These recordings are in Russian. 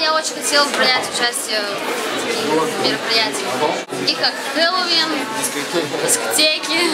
Я очень хотела принять участие в мероприятиях, таких как Хэллоуин, дискотеки.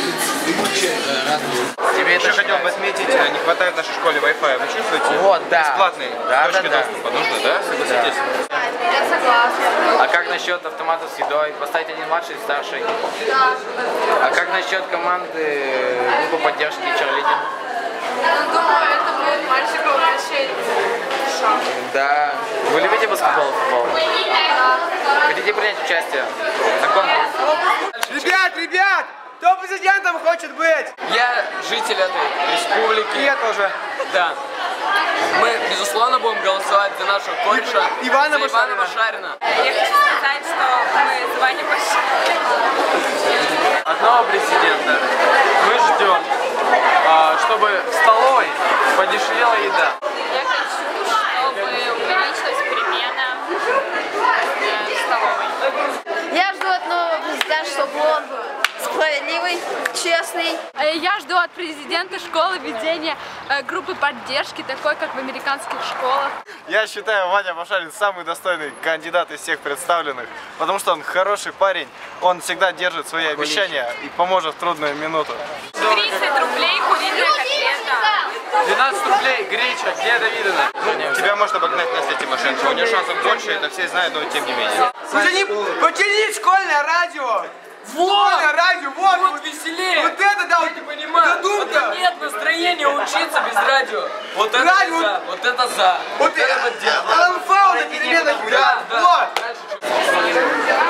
Тебе еще хотел бы отметить, не хватает в нашей школе Wi-Fi. Вы чувствуете? Вот, да. Бесплатный точки доступа. Нужно, да? Согласитесь? Я согласна. А как насчет автоматов с едой? Поставить один младший и старший? Да. А как насчет команды группы поддержки черлидинг? Думаю, это будет мальчиков увлечение. Да. Вы любите баскетбол и футбол? Хотите принять участие на конкурсе? Ребят! Кто президентом хочет быть? Я житель этой республики. И я тоже. Да. Мы, безусловно, будем голосовать за нашего кореша Ивана Башарина. Я хочу сказать, что мы с Ваней Одного президента мы ждем, чтобы в столовой подешевела еда. Я хочу, чтобы увеличилась перемена в столовой. Я жду от нового президента, чтобы он был справедливый, честный. Я жду от президента школы ведения группы поддержки, такой, как в американских школах. Я считаю, Ваня Башарин самый достойный кандидат из всех представленных, потому что он хороший парень, он всегда держит свои обещания и поможет в трудную минуту. 30 рублей куриная котлета. 12 рублей греча, где это видно? Тебя может обогнать Настя Тимошенко, у нее шансов больше, это все знают, но тем не менее. Потяни школьное радио! Вот! Радио, Вот веселее! Вот это да! Ты понимаешь? Задумка! Вот нет настроения учиться без радио. Вот это Радио! за, вот это за. Вот это поддерживаю. Алан Фау на переменах! Да, Вот! Дальше что?